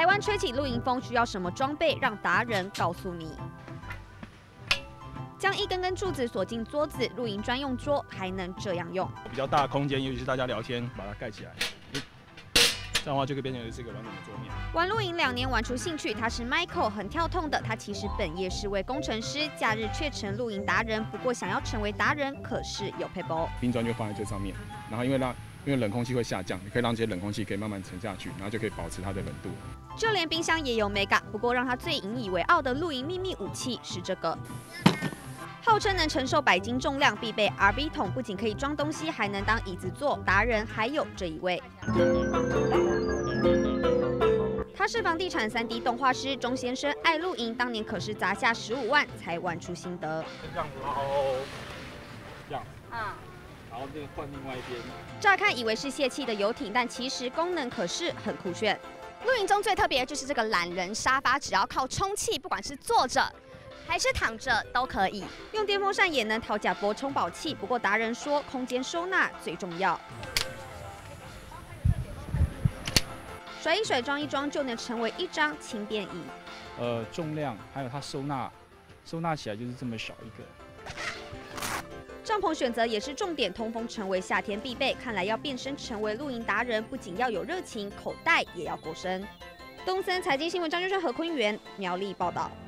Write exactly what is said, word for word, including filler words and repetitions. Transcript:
台湾吹起露营风，需要什么装备？让达人告诉你。将一根根柱子锁进桌子，露营专用桌还能这样用。 比较大的空间，尤其是大家聊天，把它盖起来，这样的话就可以变成是一个完整的桌面。 玩露营两年，玩出兴趣。他是 Michael， 很跳痛的。他其实本业是位工程师，假日却成露营达人。不过想要成为达人，可是有撇步。 冰砖就放在这上面，然后因为让因为冷空气会下降，你可以让这些冷空气可以慢慢沉下去，然后就可以保持它的冷度。 就连冰箱也有美感。不过让他最引以为傲的露营秘密武器是这个。号称能承受百斤重量，必备 R V 桶，不仅可以装东西，还能当椅子坐。达人还有这一位，他是房地产 三 D 动画师钟先生，爱露营，当年可是砸下十五万才玩出心得。 这样子，然后这样， 嗯， 然后这个换另外一边。 乍看以为是泄气的游艇，但其实功能可是很酷炫。 露营中最特别的就是这个懒人沙发，只要靠充气，不管是坐着还是躺着都可以。 用电风扇也能讨假波充饱气，不过达人说空间收纳最重要。甩一甩，装一装，就能成为一张轻便椅。 呃，重量还有它收纳，收纳起来就是这么小一个。 帐篷选择也是重点，通风成为夏天必备。看来要变身成为露营达人，不仅要有热情，口袋也要够深。东森财经新闻张娟娟、何坤元苗栗报道。